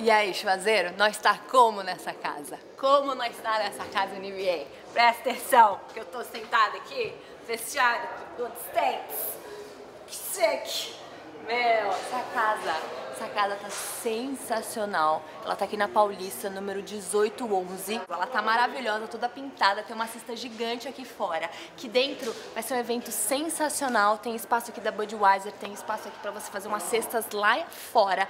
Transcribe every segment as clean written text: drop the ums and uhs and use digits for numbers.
E aí, chuvazeiro, nós tá como nessa casa? Como nós tá nessa casa NBA? Presta atenção, que eu tô sentada aqui, vestiário do States. Que chique! Meu, essa casa tá sensacional. Ela tá aqui na Paulista, número 1811. Ela tá maravilhosa, toda pintada, tem uma cesta gigante aqui fora. Aqui dentro vai ser um evento sensacional. Tem espaço aqui da Budweiser, tem espaço aqui pra você fazer umas cestas lá fora.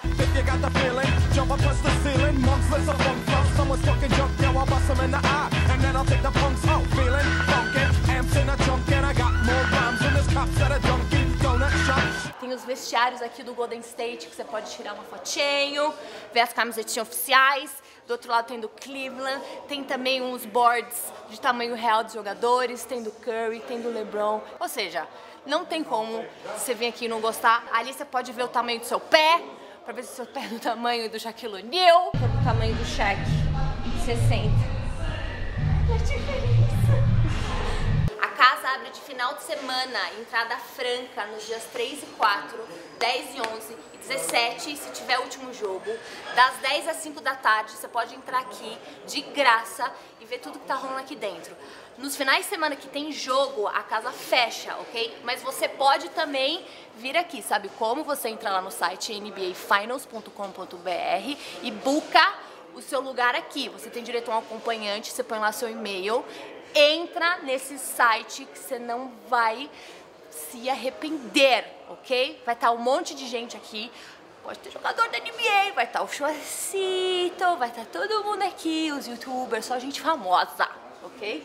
Tem os vestiários aqui do Golden State, que você pode tirar uma fotinho, ver as camisetinhas oficiais. Do outro lado tem do Cleveland, tem também uns boards de tamanho real dos jogadores, tem do Curry, tem do LeBron. Ou seja, não tem como você vir aqui e não gostar. Ali você pode ver o tamanho do seu pé, pra ver se o seu pé é do tamanho do Shaquille O'Neal, do tamanho do Shaq, 60. Que diferença! A casa abre de final de semana, entrada franca nos dias 3 e 4, 10 e 11 e 17, se tiver último jogo. Das 10 às 5 da tarde, você pode entrar aqui de graça e ver tudo que tá rolando aqui dentro. Nos finais de semana que tem jogo, a casa fecha, ok? Mas você pode também vir aqui, sabe como? Você entra lá no site nbafinals.com.br e buca o seu lugar aqui. Você tem direito a um acompanhante, você põe lá seu e-mail. Entra nesse site que você não vai se arrepender, ok? Vai estar um monte de gente aqui, pode ter jogador da NBA, vai estar o Chuacito, vai estar todo mundo aqui, os youtubers, só gente famosa, ok?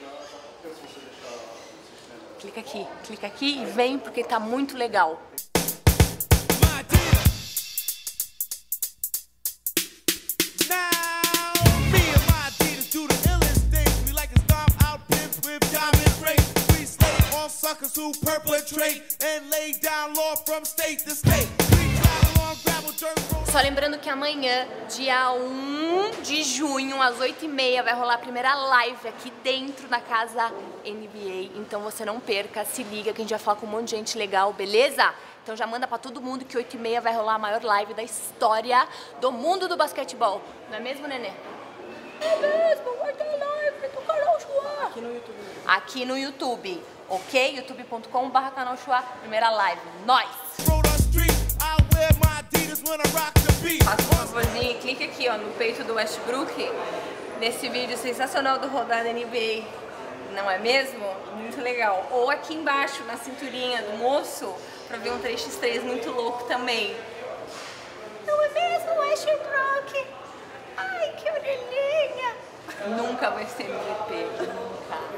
Clica aqui e vem porque tá muito legal. Só lembrando que amanhã, dia 1 de junho, às 8h30, vai rolar a primeira live aqui dentro da casa NBA. Então você não perca, se liga que a gente vai falar com um monte de gente legal, beleza? Então já manda pra todo mundo que 8h30 vai rolar a maior live da história do mundo do basquetebol. Não é mesmo, Nenê? É mesmo, vai ter live do Canal Chua. Aqui no YouTube. Aqui no YouTube, ok? youtube.com/Canal Chua, primeira live. Nós! Faça um favorzinho e clique aqui, ó, no peito do Westbrook, nesse vídeo sensacional do Rodada NBA. Não é mesmo? Muito legal. Ou aqui embaixo, na cinturinha do moço, pra ver um 3x3 muito louco também. Não é mesmo, Westbrook? Ai, que orelhinha! Nunca vai ser MVP, nunca.